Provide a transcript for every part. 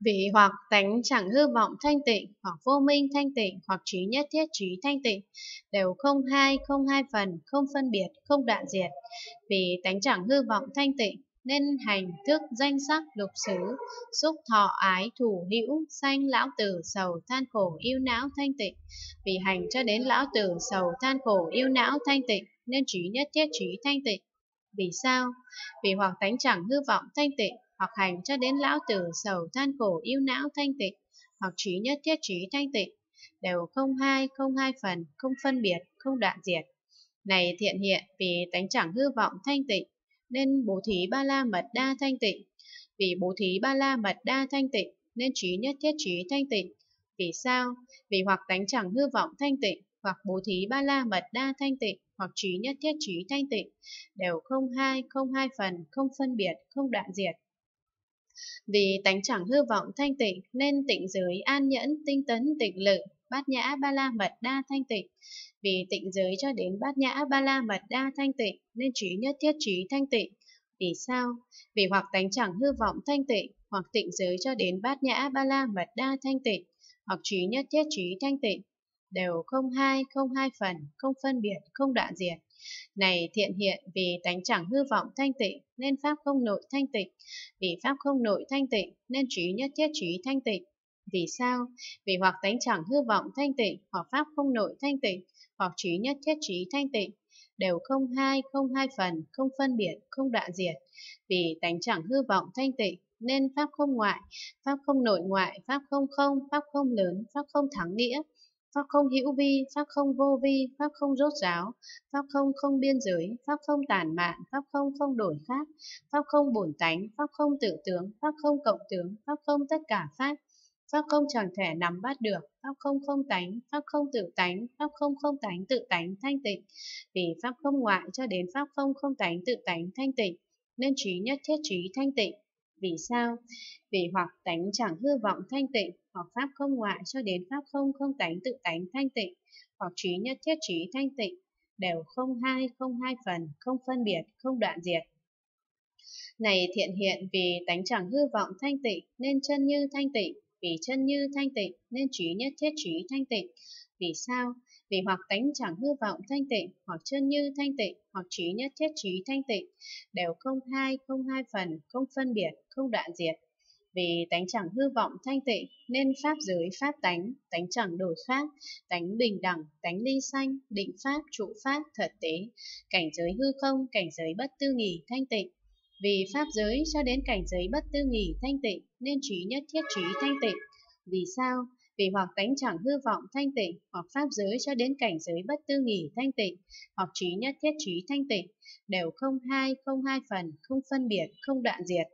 Vì hoặc tánh chẳng hư vọng thanh tịnh, hoặc vô minh thanh tịnh, hoặc trí nhất thiết trí thanh tịnh, đều không hai phần, không phân biệt, không đoạn diệt. Vì tánh chẳng hư vọng thanh tịnh, nên hành thức danh sắc lục xứ, xúc thọ ái thủ hữu, sanh lão tử sầu than khổ yêu não thanh tịnh. Vì hành cho đến lão tử sầu than khổ yêu não thanh tịnh, nên trí nhất thiết trí thanh tịnh. Vì sao? Vì hoặc tánh chẳng hư vọng thanh tịnh, hoặc hành cho đến lão tử sầu than khổ yêu não thanh tịnh, hoặc trí nhất thiết trí thanh tịnh, đều không hai phần, không phân biệt, không đoạn diệt. Này thiện hiện, vì tánh chẳng hư vọng thanh tịnh, nên bố thí ba la mật đa thanh tịnh. Vì bố thí ba la mật đa thanh tịnh, nên trí nhất thiết trí thanh tịnh. Vì sao? Vì hoặc tánh chẳng hư vọng thanh tịnh, hoặc bố thí ba la mật đa thanh tịnh, hoặc trí nhất thiết trí thanh tịnh, đều không hai phần, không phân biệt, không đoạn diệt. Vì tánh chẳng hư vọng thanh tịnh, nên tịnh giới an nhẫn, tinh tấn, tịnh lự, bát nhã ba la mật đa thanh tịnh. Vì tịnh giới cho đến bát nhã ba la mật đa thanh tịnh, nên trí nhất thiết trí thanh tịnh. Vì sao? Vì hoặc tánh chẳng hư vọng thanh tịnh, hoặc tịnh giới cho đến bát nhã ba la mật đa thanh tịnh, hoặc trí nhất thiết trí thanh tịnh, đều không hai phần, không phân biệt, không đoạn diệt. Này thiện hiện, vì tánh chẳng hư vọng thanh tịnh, nên pháp không nội thanh tịnh. Vì pháp không nội thanh tịnh, nên trí nhất thiết trí thanh tịnh. Vì sao? Vì hoặc tánh chẳng hư vọng thanh tịnh, hoặc pháp không nội thanh tịnh, hoặc trí nhất thiết trí thanh tịnh, đều không hai phần, không phân biệt, không đoạn diệt. Vì tánh chẳng hư vọng thanh tịnh, nên pháp không ngoại, pháp không nội ngoại, pháp không lớn, pháp không thắng nghĩa, pháp không hữu vi, pháp không vô vi, pháp không rốt ráo, pháp không biên giới, pháp không tản mạn, pháp không đổi khác, pháp không bổn tánh, pháp không tự tướng, pháp không cộng tướng, pháp không tất cả pháp không chẳng thể nắm bắt được, pháp không tánh, pháp không tự tánh, pháp không tánh tự tánh thanh tịnh. Vì pháp không ngoại cho đến pháp không tánh tự tánh thanh tịnh, nên trí nhất thiết trí thanh tịnh. Vì sao? Vì hoặc tánh chẳng hư vọng thanh tịnh, hoặc pháp không ngoại cho đến pháp không tánh tự tánh thanh tịnh, hoặc trí nhất thiết trí thanh tịnh, đều không hai phần, không phân biệt, không đoạn diệt. Này thiện hiện, vì tánh chẳng hư vọng thanh tịnh, nên chân như thanh tịnh. Vì chân như thanh tịnh, nên trí nhất thiết trí thanh tịnh. Vì sao? Vì hoặc tánh chẳng hư vọng thanh tịnh, hoặc chân như thanh tịnh, hoặc trí nhất thiết trí thanh tịnh, đều không hai phần, không phân biệt, không đoạn diệt. Vì tánh chẳng hư vọng thanh tịnh, nên pháp giới pháp tánh, tánh chẳng đổi khác, tánh bình đẳng, tánh ly sanh, định pháp, trụ pháp, thật tế, cảnh giới hư không, cảnh giới bất tư nghì thanh tịnh. Vì pháp giới cho đến cảnh giới bất tư nghì thanh tịnh, nên trí nhất thiết trí thanh tịnh. Vì sao? Vì hoặc tánh chẳng hư vọng thanh tịnh, hoặc pháp giới cho đến cảnh giới bất tư nghì thanh tịnh, hoặc trí nhất thiết trí thanh tịnh, đều không hai phần, không phân biệt, không đoạn diệt.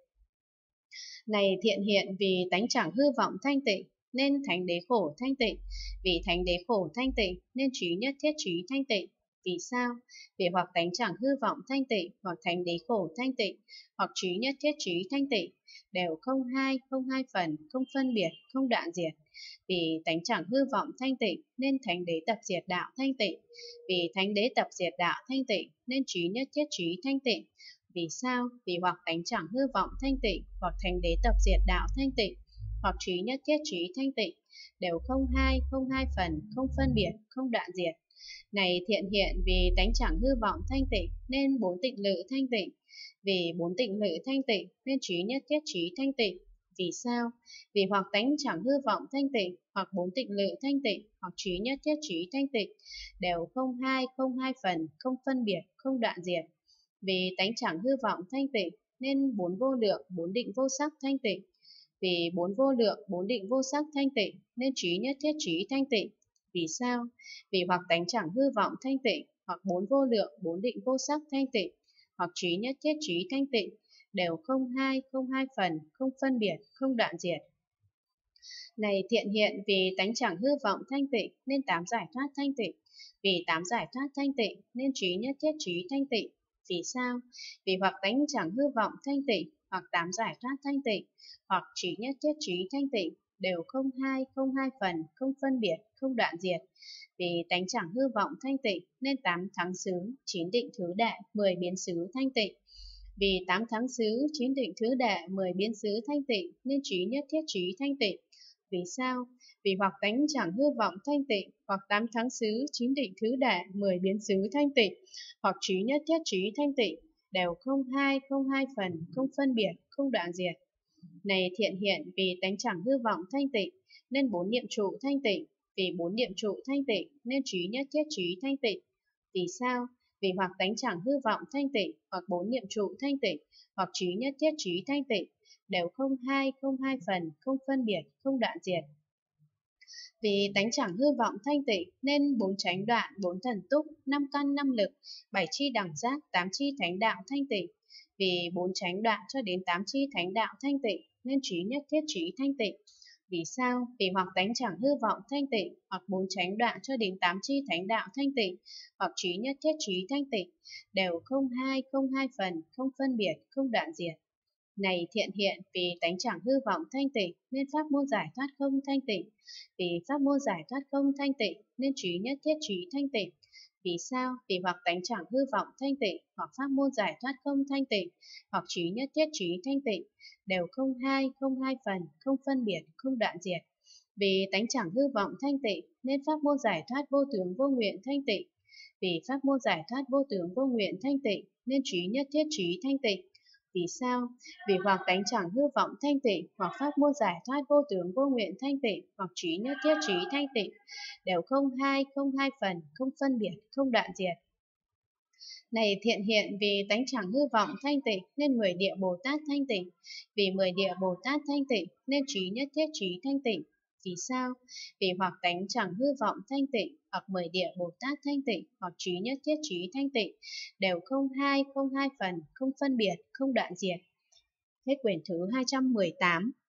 Này thiện hiện, vì tánh chẳng hư vọng thanh tịnh, nên thánh đế khổ thanh tịnh. Vì thánh đế khổ thanh tịnh, nên trí nhất thiết trí thanh tịnh. Vì sao? Vì hoặc tánh chẳng hư vọng thanh tịnh, hoặc thánh đế khổ thanh tịnh, hoặc trí nhất thiết trí thanh tịnh, đều không hai phần, không phân biệt, không đoạn diệt. Vì tánh chẳng hư vọng thanh tịnh, nên thánh đế tập diệt đạo thanh tịnh. Vì thánh đế tập diệt đạo thanh tịnh, nên trí nhất thiết trí thanh tịnh. Vì sao? Vì hoặc tánh chẳng hư vọng thanh tịnh, hoặc thánh đế tập diệt đạo thanh tịnh, hoặc trí nhất thiết trí thanh tịnh, đều không hai phần, không phân biệt, không đoạn diệt. Này thiện hiện, vì tánh chẳng hư vọng thanh tịnh, nên bốn tịnh lự thanh tịnh. Vì bốn tịnh lự thanh tịnh, nên trí nhất thiết trí thanh tịnh. Vì sao? Vì hoặc tánh chẳng hư vọng thanh tịnh, hoặc bốn tịnh lự thanh tịnh, hoặc trí nhất thiết trí thanh tịnh, đều không hai phần, không phân biệt, không đoạn diệt. Vì tánh chẳng hư vọng thanh tịnh, nên bốn vô lượng, bốn định vô sắc thanh tịnh. Vì bốn vô lượng, bốn định vô sắc thanh tịnh, nên trí nhất thiết trí thanh tịnh. Vì sao? Vì hoặc tánh chẳng hư vọng thanh tịnh, hoặc bốn vô lượng, bốn định vô sắc thanh tịnh, hoặc trí nhất thiết trí thanh tịnh, đều không hai phần, không phân biệt, không đoạn diệt. Này thiện hiện, vì tánh chẳng hư vọng thanh tịnh, nên tám giải thoát thanh tịnh. Vì tám giải thoát thanh tịnh, nên trí nhất thiết trí thanh tịnh. Vì sao? Vì hoặc tánh chẳng hư vọng thanh tịnh, hoặc tám giải thoát thanh tịnh, hoặc trí nhất thiết trí thanh tịnh, đều không hai phần, không phân biệt, không đoạn diệt. Vì tánh chẳng hư vọng thanh tịnh, nên tám thắng xứ, chín định thứ đệ, 10 biến xứ thanh tịnh. Vì 8 tháng xứ, 9 định thứ đệ, 10 biến xứ thanh tịnh, nên trí nhất thiết trí thanh tịnh. Vì sao? Vì hoặc tánh chẳng hư vọng thanh tịnh, hoặc 8 tháng xứ, 9 định thứ đệ, 10 biến xứ thanh tịnh, hoặc trí nhất thiết trí thanh tịnh, đều không hai phần, không phân biệt, không đoạn diệt. Này thiện hiện, vì tánh chẳng hư vọng thanh tịnh, nên 4 niệm trụ thanh tịnh. Vì 4 niệm trụ thanh tịnh, nên trí nhất thiết trí thanh tịnh. Vì sao? Vì hoặc tánh chẳng hư vọng thanh tịnh, hoặc 4 niệm trụ thanh tịnh, hoặc trí nhất thiết trí thanh tịnh, đều không hai phần, không phân biệt, không đoạn diệt. Vì tánh chẳng hư vọng thanh tịnh, nên 4 chánh đoạn, 4 thần túc, 5 căn 5 lực, 7 chi đẳng giác, 8 chi thánh đạo thanh tịnh. Vì 4 chánh đoạn cho đến 8 chi thánh đạo thanh tịnh, nên trí nhất thiết trí thanh tịnh. Vì sao? Vì hoặc tánh chẳng hư vọng thanh tịnh, hoặc 4 chánh đoạn cho đến 8 chi thánh đạo thanh tịnh, hoặc trí nhất thiết trí thanh tịnh, đều không hai phần, không phân biệt, không đoạn diệt. Này thiện hiện, vì tánh chẳng hư vọng thanh tịnh, nên pháp môn giải thoát không thanh tịnh. Vì pháp môn giải thoát không thanh tịnh, nên trí nhất thiết trí thanh tịnh. Vì sao? Vì hoặc tánh chẳng hư vọng thanh tịnh, hoặc pháp môn giải thoát không thanh tịnh, hoặc trí nhất thiết trí thanh tịnh, đều không hai phần, không phân biệt, không đoạn diệt. Vì tánh chẳng hư vọng thanh tịnh, nên pháp môn giải thoát vô tướng vô nguyện thanh tịnh. Vì pháp môn giải thoát vô tướng vô nguyện thanh tịnh, nên trí nhất thiết trí thanh tịnh. Vì sao? Vì hoặc tánh chẳng hư vọng thanh tịnh, hoặc pháp môn giải thoát vô tướng vô nguyện thanh tịnh, hoặc trí nhất thiết trí thanh tịnh, đều không hai phần, không phân biệt, không đoạn diệt. Này thiện hiện, vì tánh chẳng hư vọng thanh tịnh, nên 10 địa Bồ Tát thanh tịnh. Vì 10 địa Bồ Tát thanh tịnh, nên trí nhất thiết trí thanh tịnh. Vì sao? Vì hoặc tánh chẳng hư vọng thanh tịnh, hoặc 10 địa Bồ Tát thanh tịnh, hoặc trí nhất thiết trí thanh tịnh, đều không hai phần, không phân biệt, không đoạn diệt. Hết quyển thứ 218.